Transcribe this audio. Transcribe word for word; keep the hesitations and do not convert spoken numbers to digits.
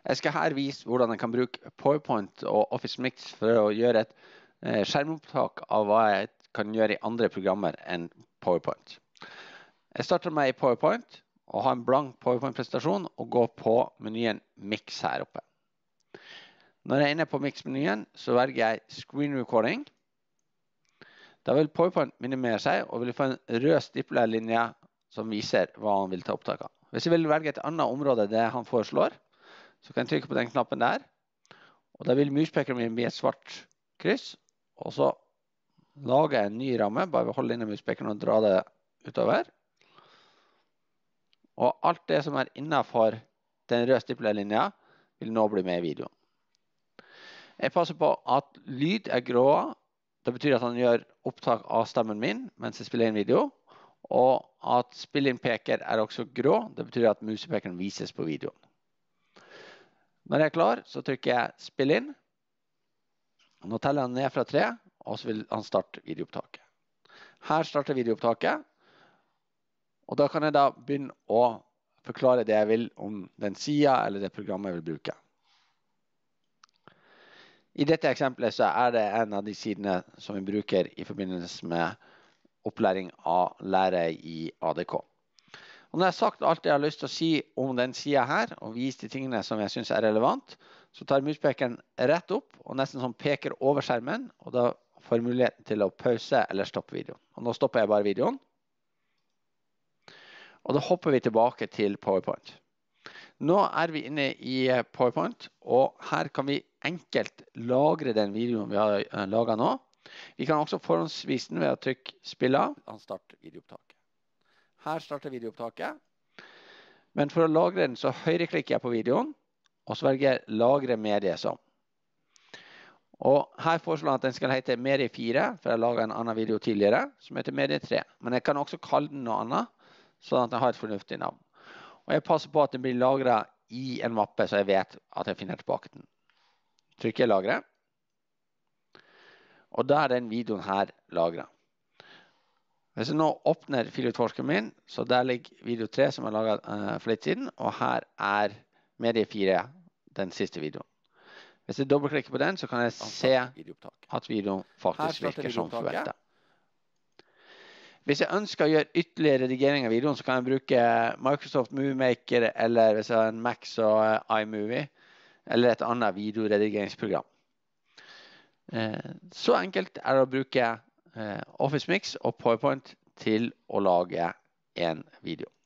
Jeg skal her vise hvordan jeg kan bruke PowerPoint og Office Mix for å gjøre et eh, skjermopptak av hva jeg kan gjøre i andre programmer enn PowerPoint. Jeg starter meg i PowerPoint og har en blank PowerPoint-presentasjon og går på menyen Mix her oppe. Når jeg er inne på Mix-menyen, så velger jeg Screen Recording. Da vil PowerPoint minimere seg og vil få en rød stiplerlinje som viser hva han vil ta opptak av. Hvis jeg vil velge et annet område det han foreslår, så kan jeg trykke på den knappen der, og da vil muspekeren min bli et svart kryss, og så lager jeg en ny ramme, bare ved å holde inne muspekeren og dra det utover. Og alt det som er innenfor den røde stiplerlinja vil nå bli med i videoen. Jeg passer på at lyd er grå, det betyr at han gjør opptak av stemmen min mens jeg spiller inn video, og at spill-inn-peker er også grå, det betyr at musepekeren vises på videoen. Når jeg er klar, så trykker jeg spill inn. Nå teller han ned fra tre, og så vil han starte videoopptaket. Her starter videoopptaket, og da kan jeg da begynne å forklare det jeg vil om den siden eller det programmet jeg vil bruke. I dette eksempelet så er det en av de sidene som vi bruker i forbindelse med opplæring av lærere i A D K. Og når jeg har sagt alt jeg har lyst til å si om den siden her, og vise de tingene som jeg synes er relevant, så tar muspekeren rett opp, og nesten sånn peker over skjermen, og da får jeg muligheten til å pause eller stoppe videoen. Og nå stopper jeg bare videoen. Og da hopper vi tilbake til PowerPoint. Nå er vi inne i PowerPoint, og her kan vi enkelt lagre den videoen vi har laget nå. Vi kan også forhåndsvise den ved å trykke spill av. Han starter videoopptaket. Her starter videoopptaket. Men for å lagre den så høyreklikker jeg på videoen, og så velger jeg lagre medie som. Og her foreslår jeg at den skal hete medie fire, for jeg laget en annen video tidligere, som heter medie tre. Men jeg kan også kalle den noe annet, sånn at den har et fornuftig navn. Og jeg passer på at den blir lagret i en mappe, så jeg vet at jeg finner tilbake den. Trykker jeg lagre. Og da er den videoen her lagret. Hvis jeg nå åpner filutforskeren min, så der ligger video tre som jeg laget uh, for litt siden, og her er medie fire, den siste videoen. Hvis jeg dobbeltklikker på den, så kan jeg se at videoen faktisk virker som forventet. Hvis jeg ønsker å gjøre ytterligere redigering av videoen, så kan jeg bruke Microsoft Movie Maker, eller hvis jeg har en Mac så iMovie, eller et annet videoredigeringsprogram. Uh, så enkelt er det å bruke Office Mix og PowerPoint til å lage en video.